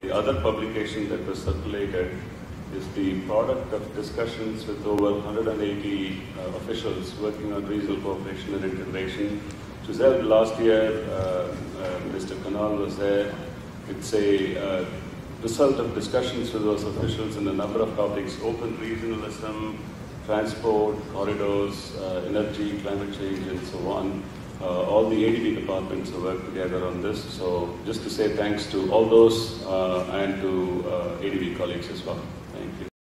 The other publication that was circulated is the product of discussions with over 180 officials working on regional cooperation and integration. It was held last year. Mr. Kanal was there. It's a result of discussions with those officials in a number of topics: open regionalism, transport, corridors, energy, climate change, and so on. All the ADB departments have worked together on this. So just to say thanks to all those and to ADB colleagues as well. Thank you.